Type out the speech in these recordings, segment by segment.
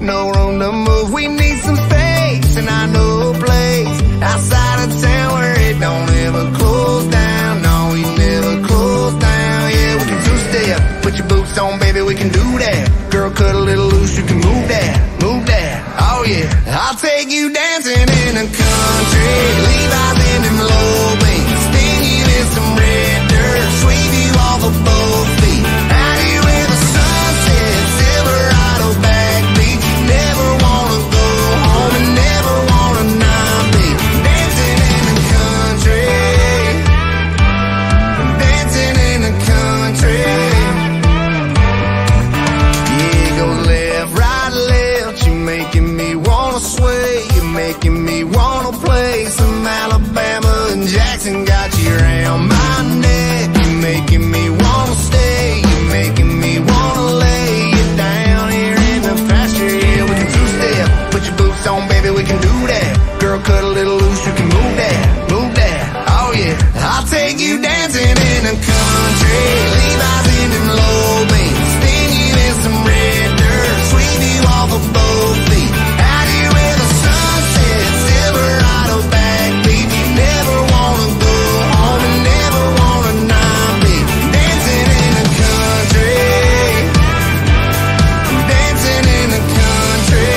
no room to move. We need some space, and I know a place outside of town where it don't ever close down. No, we never close down. Yeah, we can two-step, put your boots on, baby, we can do that. Girl, cut a little loose, you can move that, move that. Oh yeah, I'll take you dancing in the country. Levi's in them low beams, spin you in some red dirt, sweep you off of both feet. Out here where the sun sets, Silverado backbeat. Never wanna go home and never wanna not be dancing in the country, dancing in the country. Yeah, go left, right, left. You making me wanna sway, you're making me wanna play some Alabama and Jackson. Got you around my neck, you're making me wanna stay, you're making me wanna lay you down here in the pasture. Yeah, we can two-step, put your boots on, baby, we can do that. Girl, cut a little loose, you can move that, move that. Oh yeah, I'll take you dancing in the country. Levi's in them low beams, spin you in some red dirt, sweep you off of both feet. Out here where the sun sets, Silverado backbeat. Never wanna go home and never wanna not be dancing in the country, dancing in the country.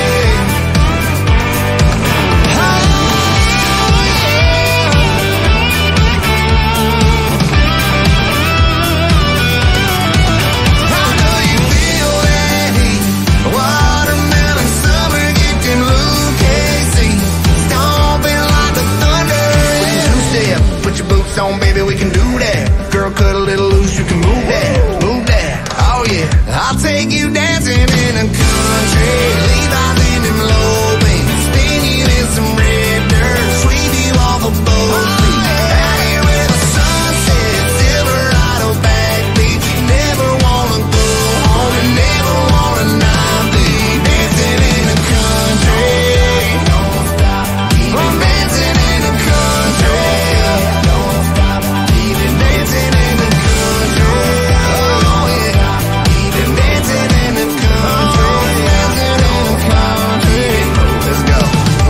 I know you feel that heat, watermelon summer, get them Luke KC, stomping like the thunder. We can two-step, put your boots on, baby, we can do that. Girl, cut a little loose, you can move that, move that. Oh yeah, I'll take you dancing in the country. Levi's in them low beams, spin you in some red dirt, sweep you off of both feet. Out here where the sun sets, Silverado backbeat. Never wanna go home and never wanna not be dancing in the country. Don't stop, I'm dancing in the country. Don't stop, even dancing in the country. Oh yeah, even dancing in the country, dancing in the country. Let's go.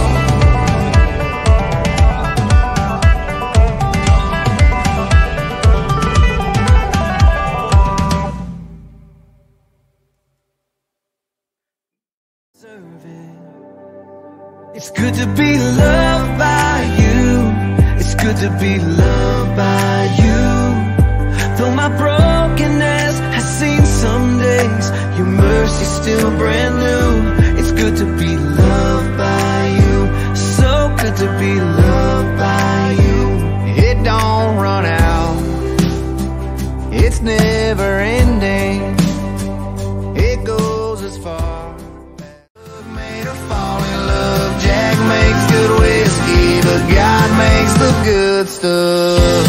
It's good to be loved by you. It's good to be loved by you. Though my brokenness has seen some days, your mercy's still brand new. It's good to be loved by you. So good to be loved by you. It don't run out, it's never ending. It goes as far. Love made her fall in love. Jack makes good whiskey, but God makes the good stuff.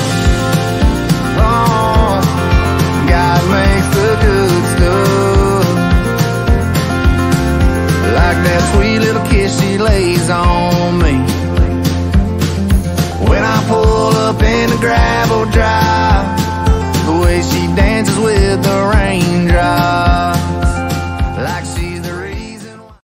Oh, God makes the good stuff. Like that sweet little kiss she lays on me when I pull up in the gravel drive. The way she dances with the rain